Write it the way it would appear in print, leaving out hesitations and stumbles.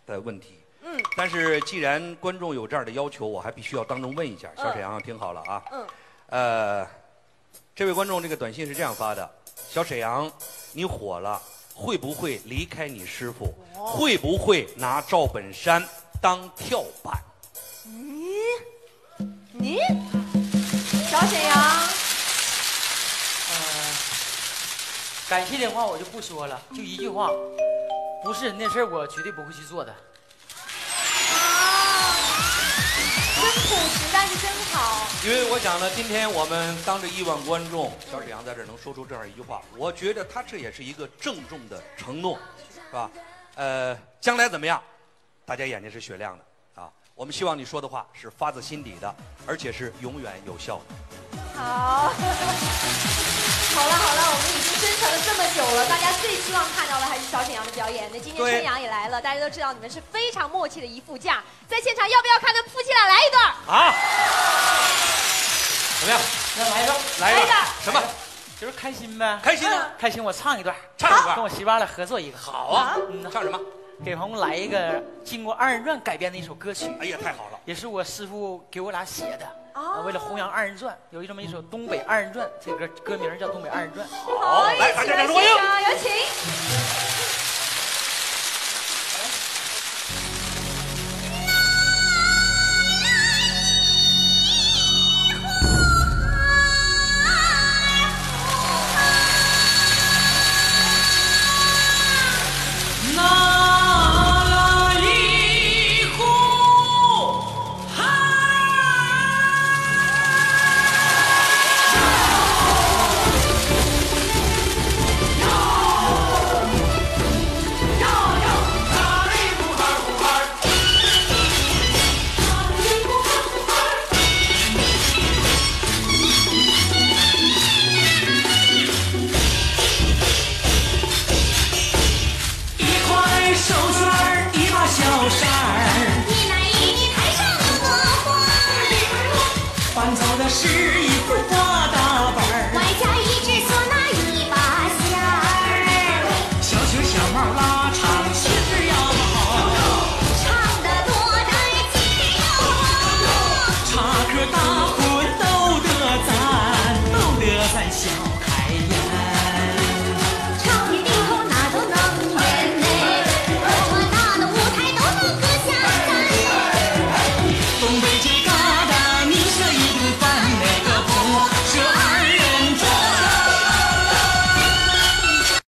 的问题。但是既然观众有这样的要求，我还必须要当众问一下。小沈阳，听好了啊。这位观众这个短信是这样发的：小沈阳，你火了，会不会离开你师傅？会不会拿赵本山当跳板？ 你，小沈阳。 感谢的话我就不说了，就一句话，不是那事儿我绝对不会去做的。 真朴实，但是真好。 因为我讲呢，今天我们当着亿万观众，小沈阳在这儿能说出这样一句话，我觉得他这也是一个郑重的承诺，是吧？将来怎么样，大家眼睛是雪亮的啊！我们希望你说的话是发自心底的，而且是永远有效的。 好。好了，我们已经真诚了这么久了，大家最希望看到的还是小沈阳的表演。那今天春阳也来了，大家都知道你们是非常默契的一副架，在现场要不要看他们夫妻俩来一段？ 啊！怎么样？ 那来一段， 来一段什么？ 就是开心呗。 开心啊！ 开心，我唱一段，跟我媳妇儿来合作一个。 好啊，唱什么？ 给朋友来一个经过二人转改编的一首歌曲。 哎呀，太好了！ 也是我师傅给我俩写的。为了弘扬二人转，有这么一首《东北二人转》，这歌名叫《东北二人转》。 好，来，大家掌声欢迎！ 有请。